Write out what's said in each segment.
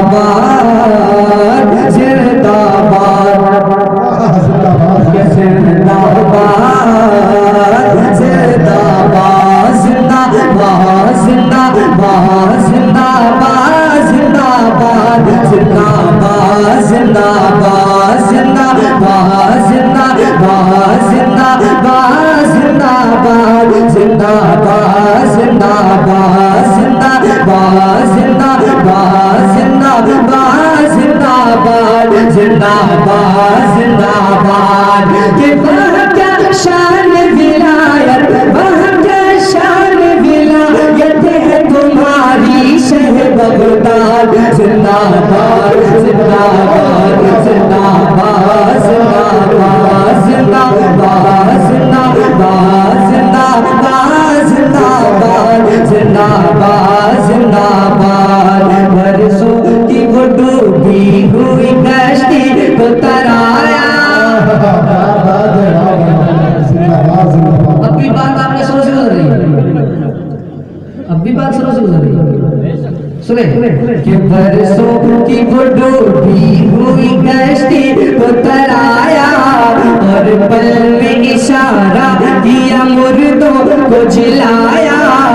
कि बरसों की वो डूबी हुई कश्ती को तराया और पल में इशारा किया मुर्दों को जिलाया।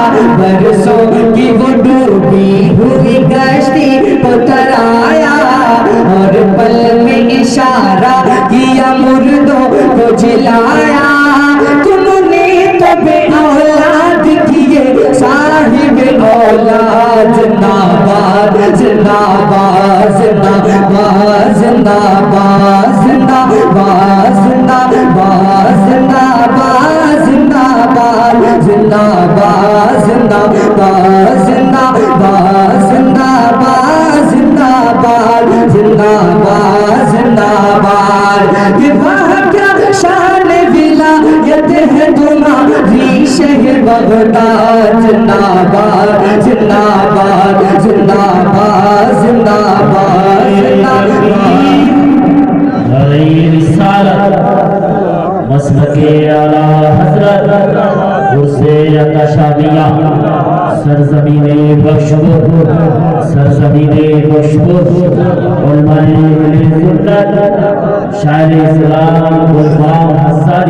बरसों की वो डूबी हुई कश्ती को तराया और पल में इशारा किया मुर्दों को जिलाया। तुमने तो बे औलाद किए साहिब औलाद। जिंदाबाद जिंदाबाद जिंदाबाद जिंदाबाद जिंदाबाद जिंदाबाद जिंदाबाद जिंदाबाद जिंदाबाद जिंदाबाद जिंदाबाद जिंदाबाद जिंदाबाद जिंदाबाद जिंदाबाद। विवाह क्या शान विलायत है तुम्हारी शहर बगदाद। जिंदाबाद जिंदाबाद जिंदाबाद जिंदाबाद जिंदाबाद। मसलके आला हजरत उर्से अकाशामिया सरजमीने बख्शबो सरजमीने बख्शबो उलमाए सुन्नत शायर इस्लाम गुलफाम हसानी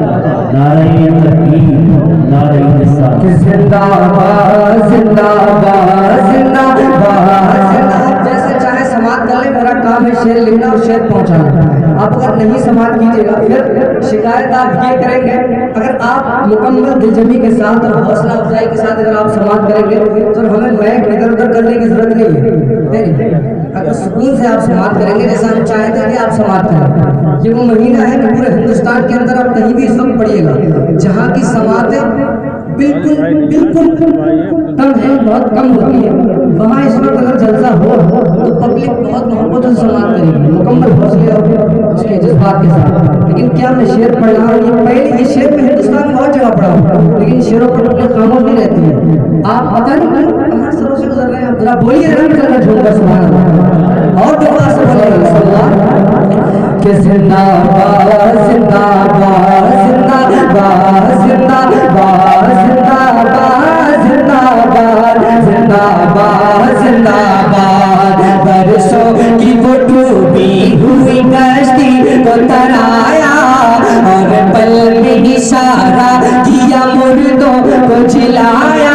नारे तकबीर नारे निसार। जिंदाबाद जिंदाबाद जिंदाबाद जिंदाबाद। जैसे चाहे समाप्त कर ले, मेरा काम है शेर लिखना और शेर पहुंचाना। आप अगर नहीं समाप्त कीजिएगा फिर शिकायत आप ये करेंगे। अगर आप मुकम्मल दिलजमी के साथ और हौसला अफजाई के साथ अगर आप समाप्त करेंगे तो हमें मैक इधर उधर करने की जरूरत नहीं है। अगर सुकून से आप समाप्त करेंगे जैसा हम चाहते हैं कि आप समाप्त करें। ये वो महीना है कि पूरे हिंदुस्तान के अंदर आप कहीं भी इस वक्त पढ़िएगा जहाँ की समातें बिल्कुल बिल्कुल कम है, बहुत कम होती है। वहाँ इस वक्त अगर जलसा हो तो पब्लिक बहुत मोहब्बत से समाप्त करेगी, मुकम्मल हौसले और उसके जज्बात के साथ। लेकिन क्या मैं शेर पढ़ रहा हूँ, ये पहले ये शेर में हिंदुस्तान में बहुत जगह पढ़ा हूँ, लेकिन शेरों पर अपने खामोश नहीं रहती है। आप पता नहीं कहाँ सरों से गुजर रहे हैं, जरा बोलिए झूमकर सुभान अल्लाह और दुआ से बोलिए कि जिंदाबाद जिंदाबाद जिंदाबाद जिंदाबाद जिंदाबाद जिंदाबाद जिंदाबाद जिंदाबाद। बरसों की वो डूबी हुई कश्ती को तराया और पल में इशारा किया मुर्दों को जिलाया।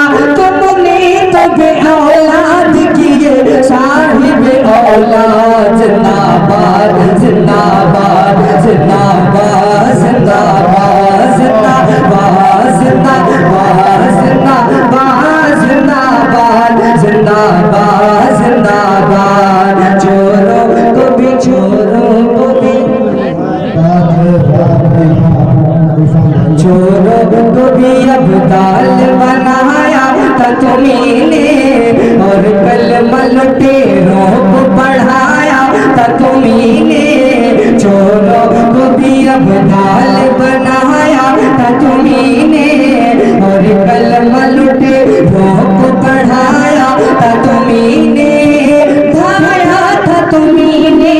तुमने तो बे औलाद किए साहिब औलाद। जिंदाबाद जिंदाबाद जिंदाबाद जिंदाबाद जिंदाबाद जिंदाबाद जिंदाबाद जिंदाबाद जिंदाबाद जिंदाबाद। चोरों को भी चोरों को भी चोरों को भी अब्दाल बनाया था तुम्हीने और कलमा लुटेरों को पढ़ाया था तुम्हीने। चोरों को भी अब्दाल बनाया था तुम्हीने और कलमा लुटेरों को पढ़ाया था तुम्हीने। भाया था तुम्हीने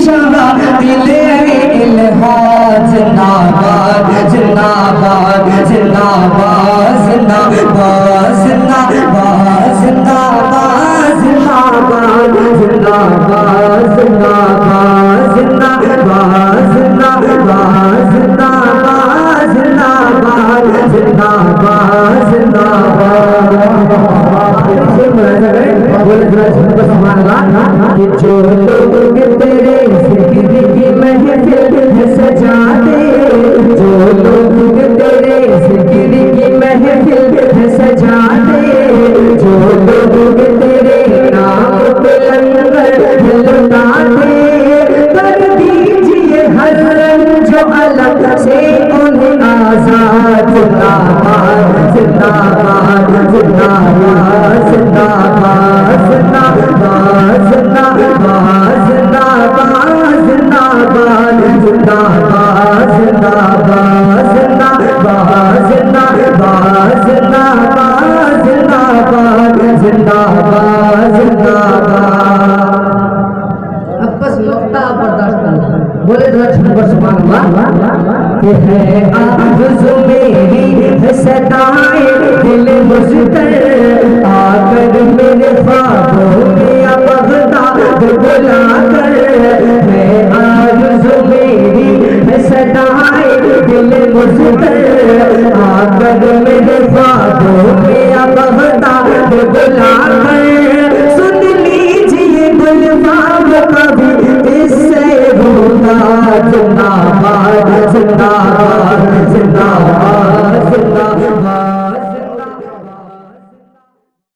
जिंदाबाद जिंदाबाद जिंदाबाद जिंदाबाद जिंदाबाद जिंदाबाद जिंदाबाद जिंदाबाद जिंदाबाद जिंदाबाद जिंदाबाद जिंदाबाद जिंदाबाद जिंदाबाद जिंदाबाद जिंदाबाद कि जो लोग तेरे जिक्र की महफिल सजाते, जो लोग तेरे जिक्र की महफिल सजाते, जो लोग तेरे नाम पे लंगर लुटाते, कर दीजिए हर जो अलग से उन्हें आजाद। जिंदाबाद जिंदाबाद जिंदाबाद जिंदाबाद जिंदाबाद जिंदाबाद जिंदाबाद जिंदाबाद जिंदाबाद जिंदाबाद जिंदाबाद जिंदाबाद जिंदाबाद जिंदाबाद जिंदाबाद जिंदाबाद। अब बस नुक्ता बर्दाश्त करना, बोले जरा छुपकर सुभान अल्लाह। कि है आरज़ू मेरी सदाए दिल मुझतर, आकर मेरे ख्वाबों में अब बगदाद बुलाकर, है आरज़ू मेरी सदाए दिल मुझतर, आकर